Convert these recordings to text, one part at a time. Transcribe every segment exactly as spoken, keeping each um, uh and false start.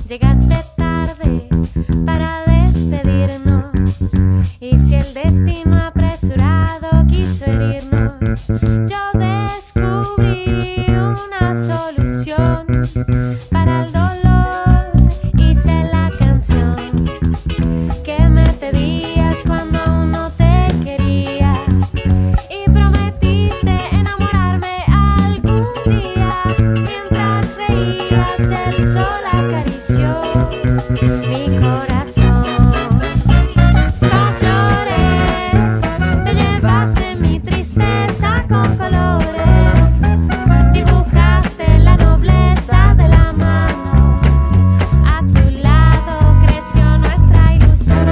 Llegaste tarde para despedirnos, y si el destino apresurado quiso herirnos, yo descubrí una solución para el dolor. Hice la canción que me pedías cuando aún no te quería, y prometiste enamorarme algún día. Mientras reías, el sol acarició mi corazón. Con flores te llevaste mi tristeza, con colores dibujaste la nobleza de la mano. A tu lado creció nuestra ilusión.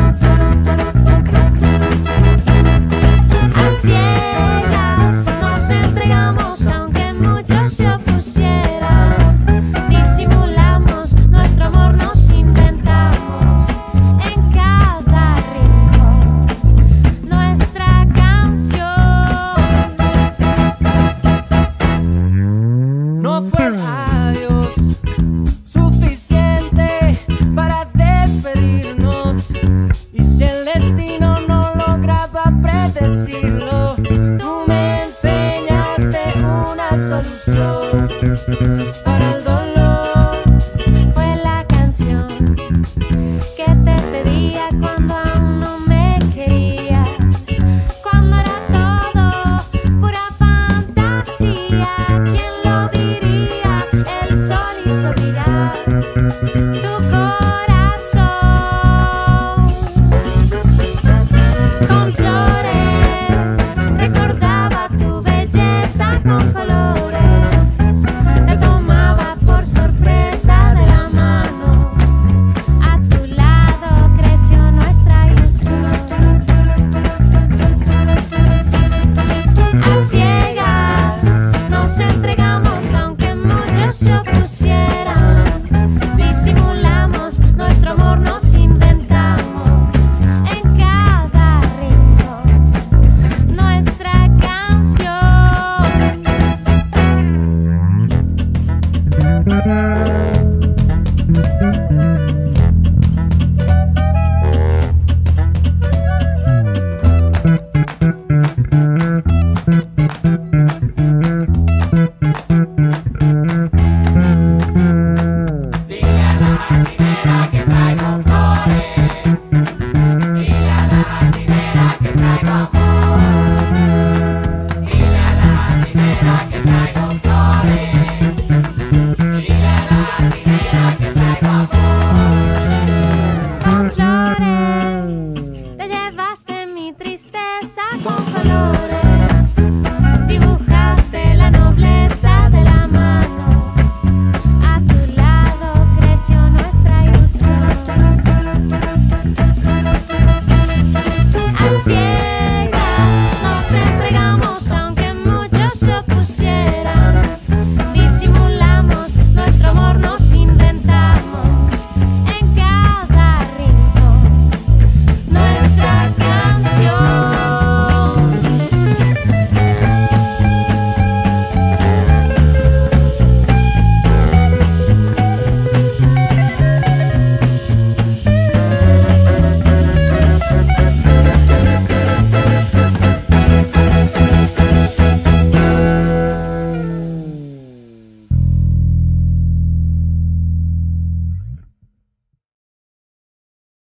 A ciegas nos entregamos aunque muchos se opusieran. Disimulamos nuestro amor, nos inventamos en cada rincón nuestra canción. No fue el adiós suficiente para despedirnos, y si el destino no lograba predecirlo, tú me enseñaste una solución para el dolor. Fue la canción que te pedía cuando aún no me querías, cuando era todo pura fantasía. ¿Quién lo diría? El sol hizo brillar tu corazón.